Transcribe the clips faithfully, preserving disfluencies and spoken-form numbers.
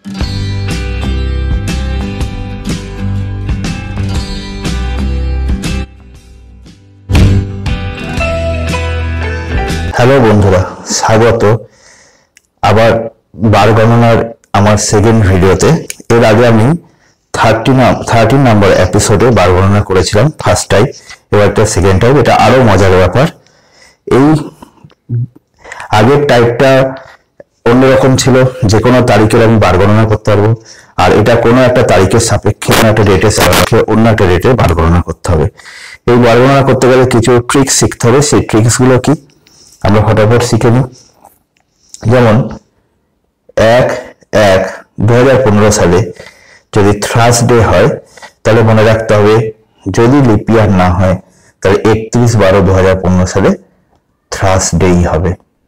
Hello বন্ধুরা, স্বাগত আবার বার গণনার আমার সেকেন্ড ভিডিওতে। এর আগে আমি থার্টি থার্টিন নাম্বার এপিসোডে বার গণনা করেছিলাম ফার্স্ট টাইম, এবার একটা সেকেন্ড টাইম। এটা আরো মজার ব্যাপার। এই আগের টাইপটা অন্যরকম ছিল, যে কোনো তারিখের আমি বার গণনা করতে পারবো, আর এটা কোনো একটা তারিখের সাপেক্ষে কোনো একটা ডেটের সাপেক্ষে অন্য একটা ডেটে বার গণনা করতে হবে। এই বার গণনা করতে গেলে কিছু ট্রিক্স শিখতে হবে। সেই ট্রিক্স গুলো কি আমরা ফটাফট শিখে নিই। যেমন এক এক দু হাজার পনেরো সালে যদি থার্সডে হয়, তাহলে মনে রাখতে হবে যদি লিপিয়ার না হয় তাহলে একত্রিশ বারো দু হাজার পনেরো সালে থার্সডেই হবে,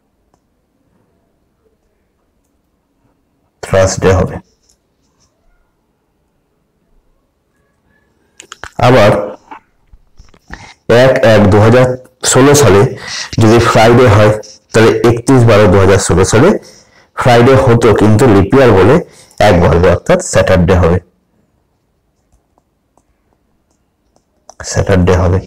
থার্সডে হবে। আবার এক এক দু হাজার ষোলো সালে যদি ফ্রাইডে হয়, তাহলে একত্রিশ বারো দু হাজার ষোলো সালে ফ্রাইডে হতো, কিন্তু লিপিয়ার বলে এক বাড়বে, অর্থাৎ স্যাটারডে হবে, স্যাটারডে হবে।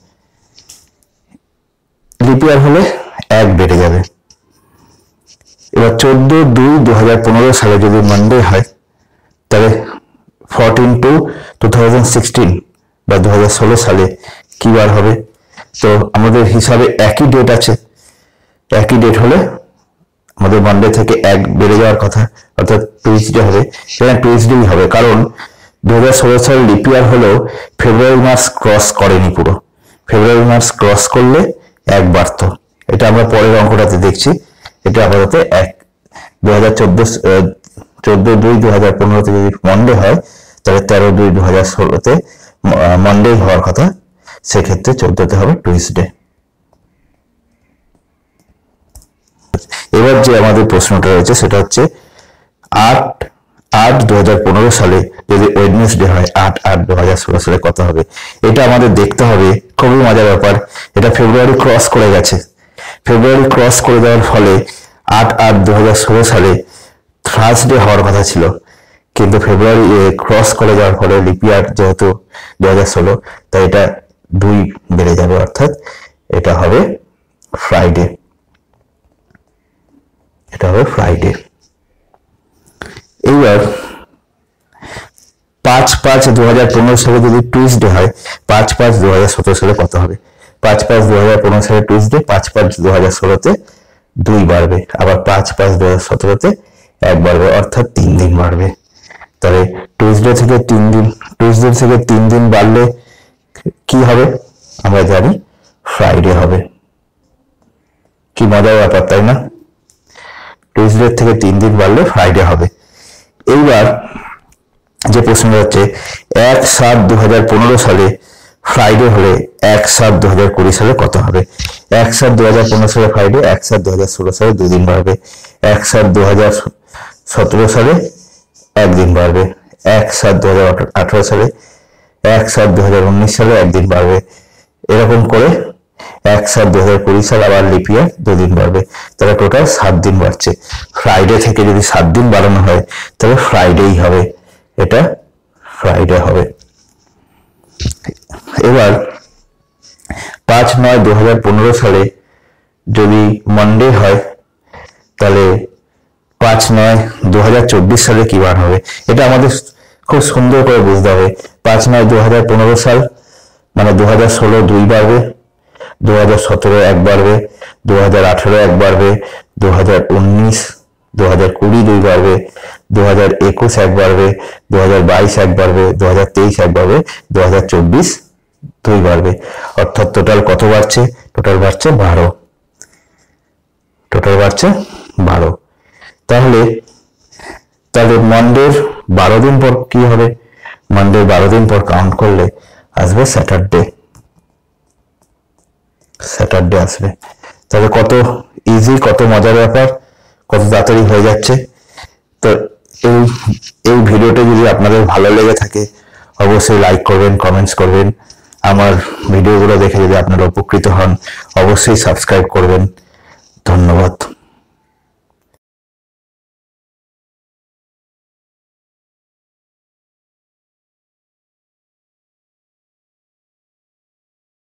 লিপিয়ার হলে এক বেড়ে যাবে। এবার চোদ্দ দুই দু হাজার পনেরো সালে যদি মানডে হয়, তাহলে fourteen to two thousand sixteen বা দু হাজার ষোলো সালে কি বার হবে? তো আমাদের হিসাবে একই ডেট আছে, একই ডেট হলে আমাদের মানডে থেকে এক বেড়ে যাওয়ার কথা, অর্থাৎ টুইসডে হবে। সেখানে টুইসডেই হবে, কারণ দু হাজার ষোলো সালে লিপিয়ার হলেও ফেব্রুয়ারি মাস ক্রস করেনি পুরো। ফেব্রুয়ারি মাস ক্রস করলে এক বাড়তো। এটা আমরা পরের অঙ্কটাতে দেখছি। এটা আপাতত এক দু হাজার চোদ্দ চোদ্দ দুই দু হাজার পনেরোতে যদি মন্ডে হয়, তাহলে তেরো দুই দু হাজার ষোলোতে মন্ডে হওয়ার কথা, সেক্ষেত্রে চোদ্দতে হবে টুইসডে। এবার যে আমাদের প্রশ্নটা রয়েছে সেটা হচ্ছে আট আট দু হাজার পনেরো সালে যদি ওয়েডনেসডে হয়, আট আট দু হাজার ষোলো সালে কত হবে? এটা আমাদের দেখতে হবে। খুবই মজার ব্যাপার। এটা ফেব্রুয়ারি ক্রস করে গেছে। ফেব্রুয়ারি ক্রস করে যাওয়ার ফলে আট আট দু হাজার ষোলো সালে থার্সডে হওয়ার কথা ছিল, কিন্তু ফেব্রুয়ারি ক্রস করে যাওয়ার ফলে লিপিয়ার যেহেতু দু হাজার ষোলো, তাই এটা দুই বেড়ে যাবে, অর্থাৎ এটা হবে ফ্রাইডে। এটা হবে ফ্রাইডে। এইবার পাঁচ পাঁচ দু হাজার পনেরো সালে যদি টুইসডে হয়, পাঁচ পাঁচ দু হাজার সতেরো সালে কত হবে? পাঁচ পাঁচ দু হাজার পনেরো সালে টুইসডে, পাঁচ পাঁচ দু হাজার ষোলোতে দুই বাড়বে, আবার পাঁচ পাঁচ দু হাজার সতেরোতে এক বাড়বে, অর্থাৎ তিন দিন বাড়বে। তাহলে টুইসডে থেকে তিন দিন টুইসডে থেকে তিন দিন বাড়লে কি হবে? আমরা জানি ফ্রাইডে হবে। কি মজার ব্যাপার, তাই না? টুইসডে থেকে তিন দিন বাড়লে ফ্রাইডে হবে। এইবার যে প্রশ্ন হচ্ছে এক সাত দু হাজার পনেরো সালে ফ্রাইডে হলে এক সাত দু হাজার কুড়ি সালে কত হবে? এক সাত দু হাজার পনেরো সালে ফ্রাইডে, এক সাত দু হাজার ষোলো সালে দুদিন বাড়বে, এক সাত দু হাজার সতেরো সালে একদিন বাড়বে, এক সাত দু হাজার আঠারো সালে, এক সাত দু হাজার উনিশ সালে একদিন বাড়বে। এরকম করে এক সাত দু হাজার কুড়ি সাল আবার লিপিয়ার দুদিন বাড়বে, তাহলে টোটাল সাত দিন বাড়ছে। ফ্রাইডে থেকে যদি সাত দিন বাড়ানো হয়, তাহলে ফ্রাইডেই হবে, এটা ফ্রাইডে হবে। এবার পাঁচ নয় দু হাজার পনেরো সালে যদি মানডে হয়, তাহলে পাঁচ নয় দু হাজার চব্বিশ সালে কি বার হবে? এটা আমাদের খুব সুন্দর করে বুঝতে হবে। পাঁচ নয় দু হাজার পনেরো সাল মানে দু হাজার ষোলো দুই বাড়বে, দু হাজার সতেরো এক বাড়বে, দু হাজার আঠেরো এক বাড়বে, দু হাজার উনিশ দু হাজার কুড়ি দুই বাড়বে, দু হাজার একুশ এক বাড়বে, দু হাজার বাইশ এক বাড়বে, দু হাজার তেইশ এক বাড়বে, দু হাজার চব্বিশ দুই বাড়বে। অর্থাৎ টোটাল কত বাড়ছে? টোটাল বাড়ছে বারো। টোটাল বাড়ছে বারো। তাহলে তাহলে মানডের বারো দিন পর কি হবে? মানডের বারো দিন পর কাউন্ট করলে আসবে স্যাটারডে। স্যাটারডে আসবে। তাহলে কত ইজি, কত মজার ব্যাপার, কত তাড়াতাড়ি হয়ে যাচ্ছে। তো এই এই ভিডিওটা যদি আপনাদের ভালো লেগে থাকে, অবশ্যই লাইক করবেন, কমেন্টস করবেন। আমার ভিডিওগুলো দেখে যদি আপনারা উপকৃত হন, অবশ্যই সাবস্ক্রাইব করবেন। ধন্যবাদ।